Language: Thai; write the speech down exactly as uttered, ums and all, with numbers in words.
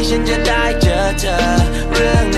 ฉันจะได้เจอเธอเรื่อง